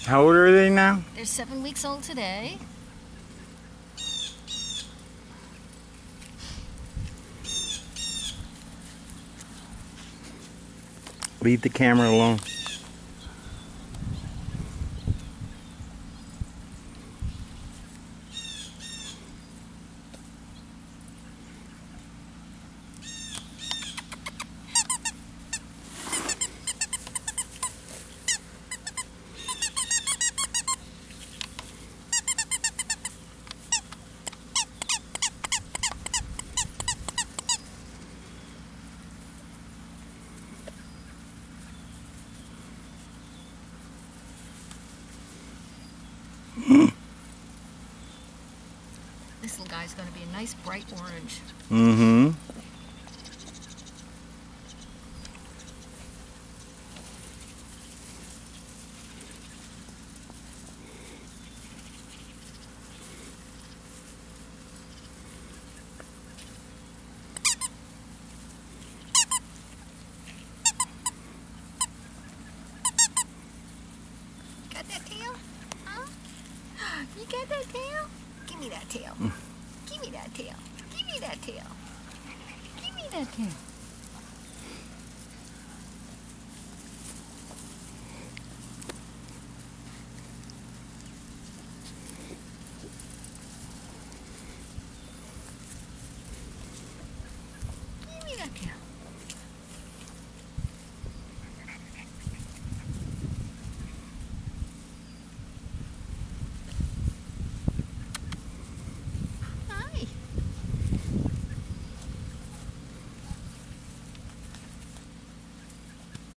How old are they now? They're 7 weeks old today. Leave the camera alone. This little guy's going to be a nice bright orange. Mm-hmm. Got that tail? Huh? You got that tail? Give me that tail. Give me that tail. Give me that tail. Give me that tail.